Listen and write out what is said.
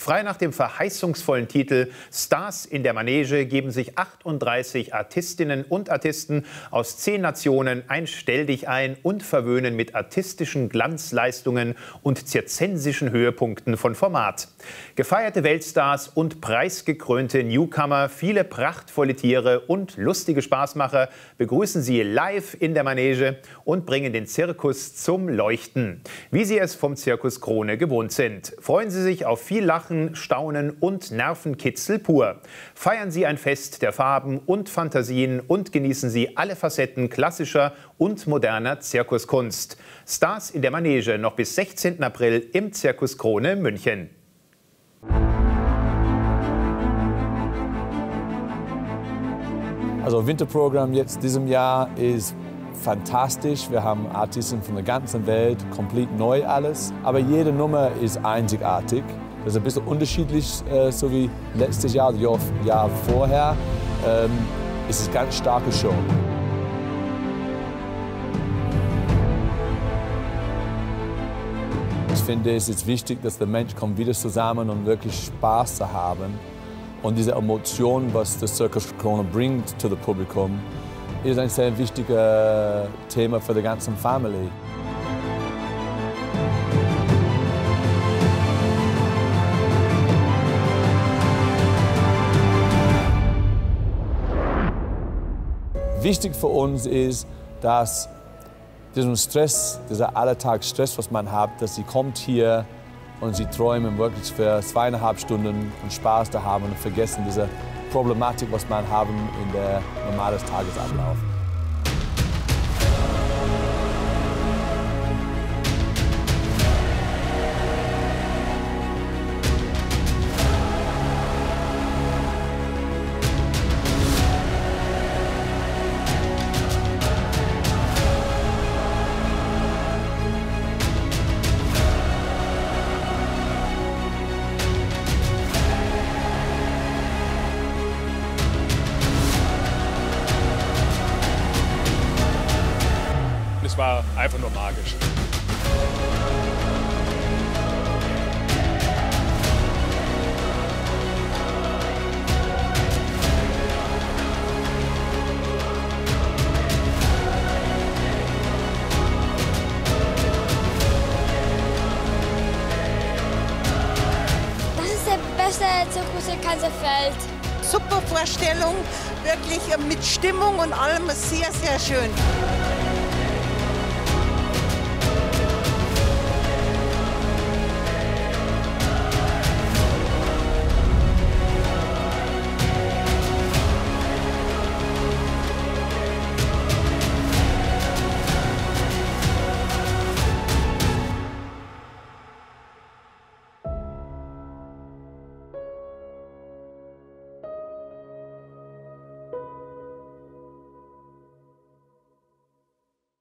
Frei nach dem verheißungsvollen Titel Stars in der Manege geben sich 38 Artistinnen und Artisten aus 10 Nationen ein Stelldichein und verwöhnen mit artistischen Glanzleistungen und zirzensischen Höhepunkten von Format. Gefeierte Weltstars und preisgekrönte Newcomer, viele prachtvolle Tiere und lustige Spaßmacher begrüßen Sie live in der Manege und bringen den Zirkus zum Leuchten, wie Sie es vom Zirkus Krone gewohnt sind. Freuen Sie sich auf viel Lachen, Staunen und Nervenkitzel pur. Feiern Sie ein Fest der Farben und Fantasien und genießen Sie alle Facetten klassischer und moderner Zirkuskunst. Stars in der Manege noch bis 16. April im Zirkus Krone München. Also Winterprogramm jetzt diesem Jahr ist fantastisch. Wir haben Artisten von der ganzen Welt, komplett neu alles. Aber jede Nummer ist einzigartig. Das ist ein bisschen unterschiedlich, so wie letztes Jahr, das Jahr vorher. Es ist eine ganz starke Show. Ich finde, es ist wichtig, dass der Mensch kommt wieder zusammen, um wirklich Spaß zu haben. Und diese Emotion, was der Zirkus Krone bringt zu dem Publikum, ist ein sehr wichtiges Thema für die ganze Familie. Wichtig für uns ist, dass diesen Stress, dieser Alltagsstress, was man hat, dass sie kommt hier und sie träumen wirklich für 2,5 Stunden und Spaß zu haben und vergessen diese Problematik, was man haben in der normalen Tagesablauf. Es war einfach nur magisch. Das ist der beste Zirkus in Kanzerfeld. Super Vorstellung, wirklich mit Stimmung und allem sehr, sehr schön.